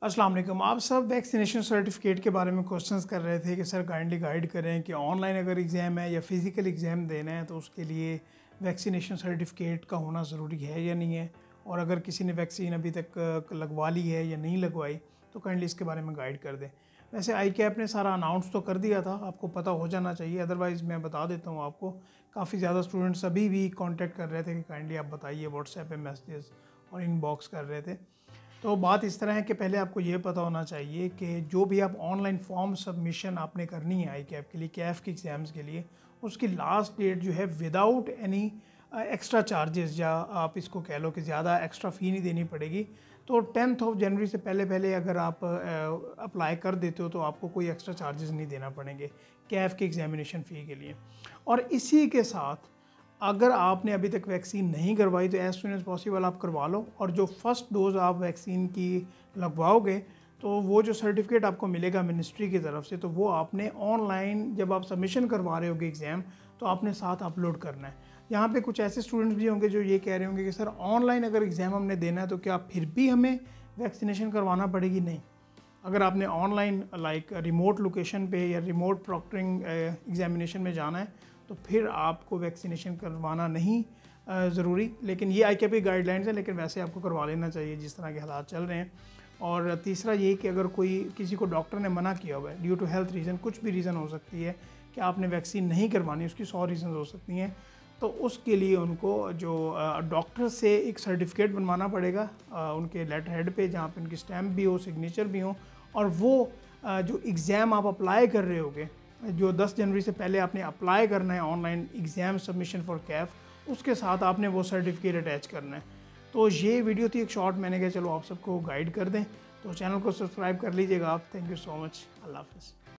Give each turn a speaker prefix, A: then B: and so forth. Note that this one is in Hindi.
A: अस्सलाम वालेकुम। आप सब वैक्सीनेशन सर्टिफिकेट के बारे में क्वेश्चंस कर रहे थे कि सर काइंडली गाइड करें कि ऑनलाइन अगर एग्ज़ाम है या फ़िज़िकल एग्ज़ाम देना है तो उसके लिए वैक्सीनेशन सर्टिफिकेट का होना ज़रूरी है या नहीं है, और अगर किसी ने वैक्सीन अभी तक लगवा ली है या नहीं लगवाई तो काइंडली इसके बारे में गाइड कर दें। वैसे आई कैप ने सारा अनाउंस तो कर दिया था, आपको पता हो जाना चाहिए, अदरवाइज़ मैं बता देता हूँ आपको। काफ़ी ज़्यादा स्टूडेंट्स अभी भी कॉन्टेक्ट कर रहे थे कि काइंडली आप बताइए, व्हाट्सएप पे मैसेजेस और इनबॉक्स कर रहे थे। तो बात इस तरह है कि पहले आपको ये पता होना चाहिए कि जो भी आप ऑनलाइन फॉर्म सबमिशन आपने करनी है आई कैप के लिए, कैफ के एग्ज़ाम्स के लिए, उसकी लास्ट डेट जो है विदाउट एनी एक्स्ट्रा चार्जेस, या आप इसको कह लो कि ज़्यादा एक्स्ट्रा फ़ी नहीं देनी पड़ेगी। तो 10 जनवरी से पहले पहले अगर आप अप्लाई कर देते हो तो आपको कोई एक्स्ट्रा चार्जेस नहीं देना पड़ेंगे कैफ के एग्ज़ामिनेशन फ़ी के लिए। और इसी के साथ अगर आपने अभी तक वैक्सीन नहीं करवाई तो एज़ सुन एज़ पॉसिबल आप करवा लो, और जो फर्स्ट डोज़ आप वैक्सीन की लगवाओगे तो वो जो सर्टिफिकेट आपको मिलेगा मिनिस्ट्री की तरफ से, तो वो आपने ऑनलाइन जब आप सबमिशन करवा रहे होगे एग्ज़ाम तो आपने साथ अपलोड करना है। यहाँ पे कुछ ऐसे स्टूडेंट्स भी होंगे जो ये कह रहे होंगे कि सर ऑनलाइन अगर एग्ज़ाम हमने देना है तो क्या फिर भी हमें वैक्सीनेशन करवाना पड़ेगी? नहीं, अगर आपने ऑनलाइन लाइक रिमोट लोकेशन पे या रिमोट प्रॉक्टरिंग एग्जामिनेशन में जाना है तो फिर आपको वैक्सीनेशन करवाना नहीं ज़रूरी। लेकिन ये आई कैप की गाइडलाइंस है, लेकिन वैसे आपको करवा लेना चाहिए जिस तरह के हालात चल रहे हैं। और तीसरा ये कि अगर किसी को डॉक्टर ने मना किया हुआ है ड्यू टू हेल्थ रीज़न, कुछ भी रीज़न हो सकती है कि आपने वैक्सीन नहीं करवानी, उसकी 100 रीज़न हो सकती हैं, तो उसके लिए उनको जो डॉक्टर से एक सर्टिफिकेट बनवाना पड़ेगा उनके लेटर हेड पे, जहाँ पे उनकी स्टैम्प भी हो, सिग्नेचर भी हो, और वो जो एग्ज़ाम आप अप्लाई कर रहे होगे, जो 10 जनवरी से पहले आपने अप्लाई करना है ऑनलाइन एग्ज़ाम सबमिशन फॉर कैफ, उसके साथ आपने वो सर्टिफिकेट अटैच करना है। तो ये वीडियो थी एक शॉर्ट, मैंने कहा चलो आप सबको गाइड कर दें, तो चैनल को सब्सक्राइब कर लीजिएगा आप। Thank you so much. अल्लाह हाफ़िज़।